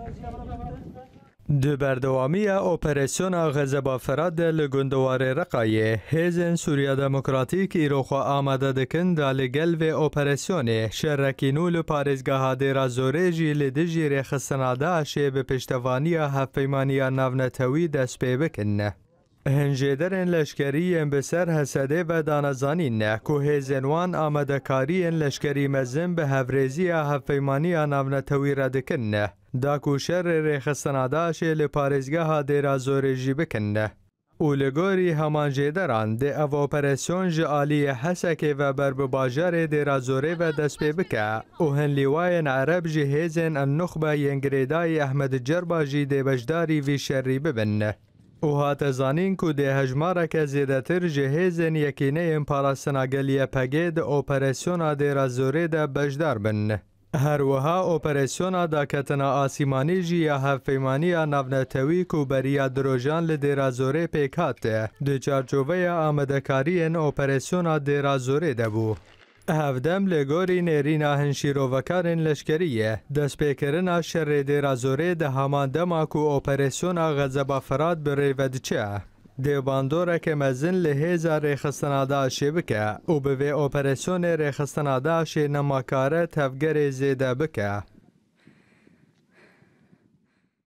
دو بردوامی اپریسیون غزبا فراد لگندوار رقایه هیزن سوریا دموکراتیک ایروخوا آماده دکن دا لگل و اپریسیون شرکینو لپارزگاه دیرا زوره جی لدجی رخصناده اشه به پشتوانی هفیمانی نونتوی دست پی بکن. هنجدرن لشکری بسر حسده و دانزانین که هیزنوان آماده کاری لشکری مزن به هفریزی هفیمانی نونتوی ردکن. داکو شر رخصناداش لپارزگاه دیرا زورجی بکنه. اولگوری همان جدران ده او اپریسیون جالی حسک و برب باجار دیرا زوره و دست پی بکه او هن لیواین عرب جهیزن النخبه ینگریدای احمد جرباجی ده بجداری وی شری ببنه. او هات زانین که ده هجماره که زیدتر جهیزن یکینه امپاراسناگلیه پگه ده اپریسیون دیرا زوره ده بجدار بنه. هر وها اپریسیون دا کتنا آسیمانی جی یا هفیمانی نونتوی کو بریا دروژان لدیرازوره پیکاته دو چارچوبه آمدکاری ان اپریسیون دیرازوره دبو. هفدم لگوری نیرینا هنشیرو وکارن لشکریه دست پیکرنا شر دیرازوره ده همان دما کو اپریسیون غزبا فراد بری ودچه. دیواندوره که مزن لحیزا رخصناده بکه او به اپریسیون رخصناده نماکاره تفگر زیده بکه.